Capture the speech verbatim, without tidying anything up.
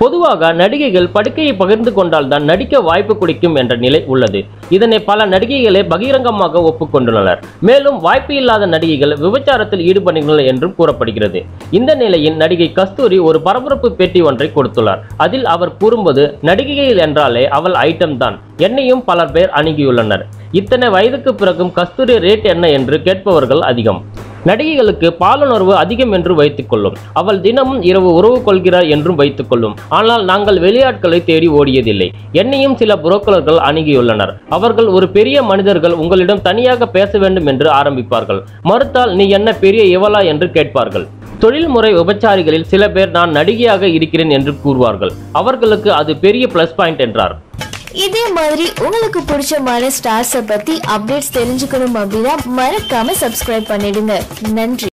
பொதுவாக நடிகைகள் படுக்கையை பகிர்ந்து கொண்டால் தான் நடிக்க வாய்ப்பு கிடைக்கும் என்ற நிலை உள்ளது. இதனை பல நடிகைகளே பகிரங்கமாக ஒப்புக்கொண்டுள்ளனர். மேலும் வாய்ப்பு இல்லாத நடிகைகள் விபச்சாரத்தில் ஈடுபடுகின்றனர் என்றும் கூறப்படுகிறது. இந்த நிலையில் நடிகை கஸ்தூரி ஒரு பரபரப்பு பேட்டி ஒன்றை கொடுத்துள்ளார். அதில் அவர் கூறும்போது, நடிகைகள் என்றாலே அவள் ஐட்டம் தான், என்னையும் பலர் பேர் அணுகியுள்ளனர். இத்தனை வயதுக்கு பிறகும் கஸ்தூரி ரேட் என்ன என்று கேட்பவர்கள் அதிகம். நடிகைகளுக்கு பாலுணர்வு அதிகம் என்று வைத்துக் கொள்ளும். அவள் தினமும் இரவு உறவு கொள்கிறார் என்றும் வைத்துக் கொள்ளும். ஆனால் நாங்கள் வெளியாட்களை தேடி ஓடியதில்லை. என்னையும் சில புரோக்கர்கள் அணுகியுள்ளனர். அவர்கள் ஒரு பெரிய மனிதர்கள் உங்களிடம் தனியாக பேச வேண்டும் என்று ஆரம்பிப்பார்கள். மறுத்தால் நீ என்ன பெரிய இவளா என்று கேட்பார்கள். தொழில்முறை விபச்சாரிகளில் சில பேர் நான் நடிகையாக இருக்கிறேன் என்று கூறுவார்கள். அவர்களுக்கு அது பெரிய பிளஸ் பாயிண்ட் என்றார். இதே மாதிரி உங்களுக்கு பிடிச்சமான ஸ்டார்ஸை பத்தி அப்டேட்ஸ் தெரிஞ்சுக்கணும் அப்படின்னா மறக்காம சப்ஸ்கிரைப் பண்ணிடுங்க. நன்றி.